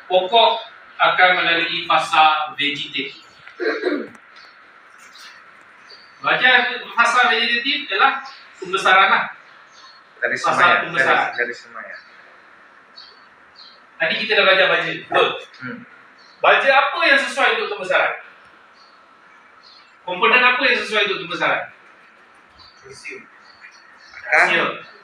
pokok akan melalui fasa vegetatif. Fasa vegetatif adalah pembesaran lah. Dari Fasa semaya, pembesaran. dari semaya. Tadi kita dah belajar baja, betul? Baja apa yang sesuai untuk pembesaran? Komponen apa yang sesuai untuk pembesaran? Kalsium. Kalsium.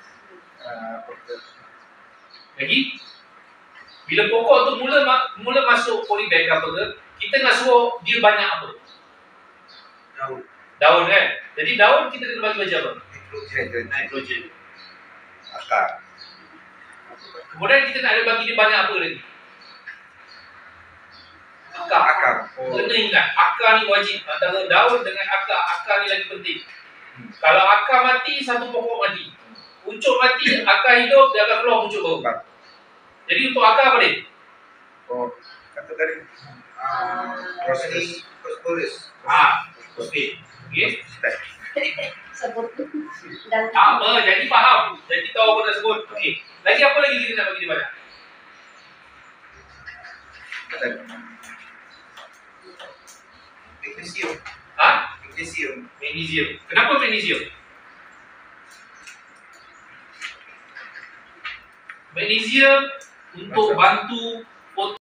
Lagi? Bila pokok tu mula masuk polybag apa ke, kita nak suruh dia banyak apa? Daun. Daun kan? Jadi daun kita kena bagi baja apa? Nitrogen. Nitrogen. Akar. Kemudian kita nak ada bagi dia banyak apa lagi? Akar. Kena ingat, akar ni wajib. Antara daun dengan akar ni lagi penting. Kalau akar mati, satu pokok mati. Pucuk mati, akar hidup, dia akan keluar pucuk baru. Jadi untuk akar apa dia? Oh, kata tadi. Fosforus. Fosfat. Okey. Sebut dan Apa? Jadi faham. Jadi tahu apa nak sebut. Okey. Lagi apa lagi kita nak bagi dia banyak? Magnesium. Magnesium. Magnesium. Kenapa magnesium? Magnesium untuk bantu